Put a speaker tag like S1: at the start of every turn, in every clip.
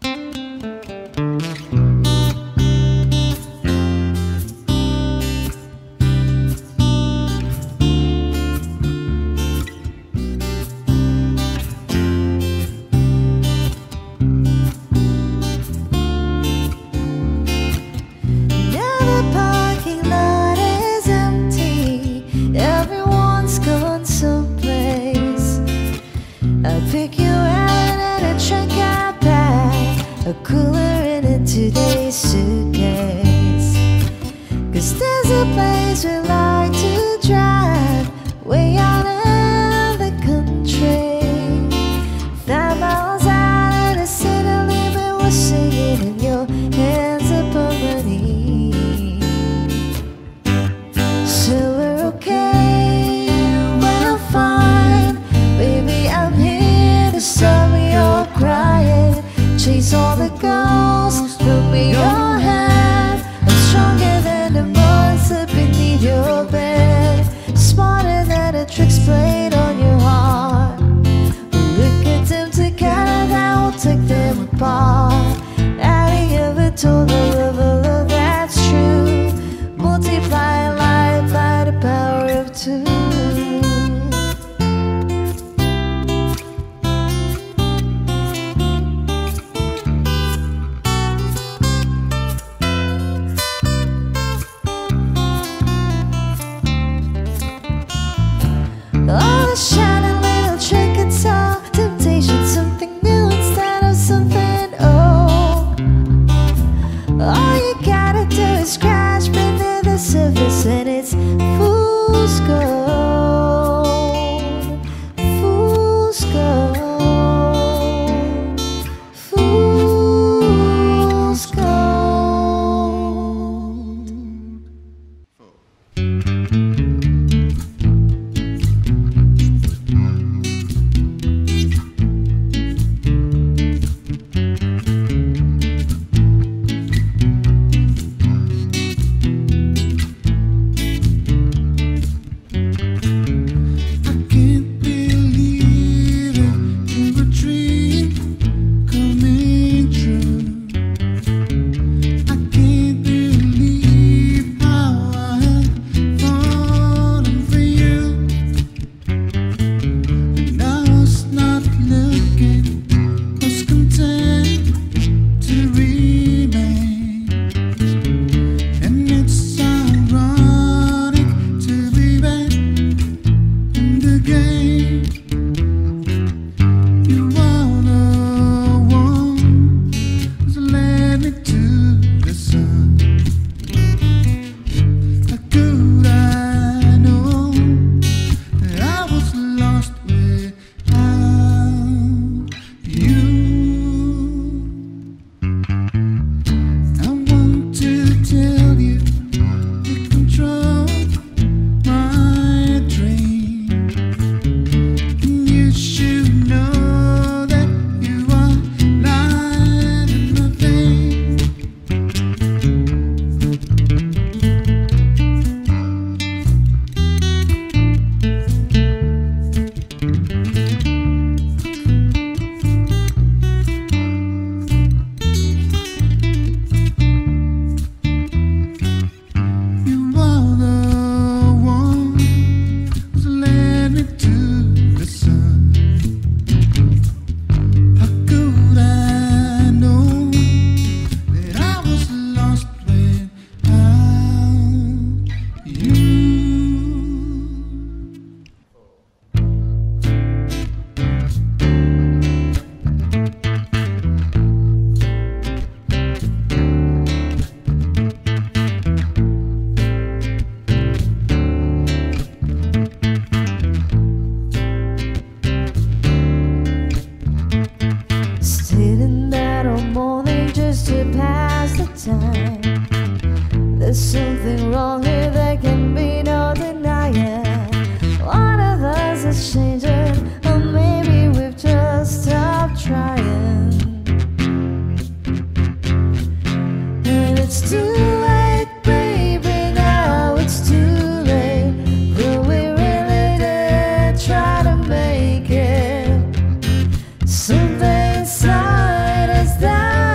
S1: Pick you out at a checkout bag, a cooler in a today's suitcase. 'Cause there's a place we like to drive, way out in the country. 5 miles out of the city limit, we're singing and your hands upon my knee. So we're okay, we're fine, baby, I'm here to stop your crying. Chase all the ghosts from your head. I'm stronger than the monster beneath your bed, smarter than the tricks played on your heart. We'll look at them together, we'll take them apart. Adding ever total of a love that's true, multiplying life by the power of 2. All the shining little trick it's all temptation, something new instead of something old. All you gotta do is scratch beneath the surface and it's fool's gold, fool's gold, fool's gold. There's something wrong here, there can be no denying. One of us is changing, or maybe we've just stopped trying. And it's too late, baby, now it's too late. But we really did try to make it. Something inside us that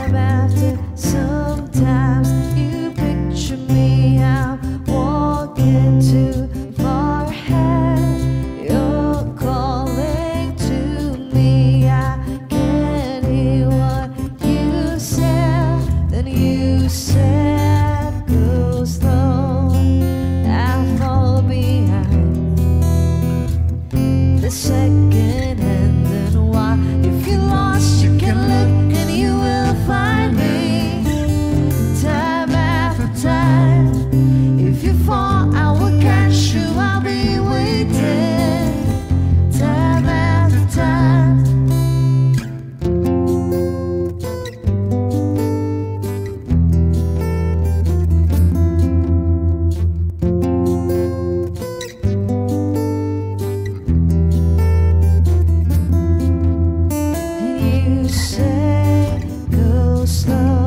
S1: time after sometimes you picture me, I'm walking too far ahead. You're calling to me, I can't hear what you said. Then you said, go slow, I fall behind the second hand. And why, if you're lost, you can look and you will find me time after time. If you fall, I will catch you, I'll be waiting time after time. You say, go slow,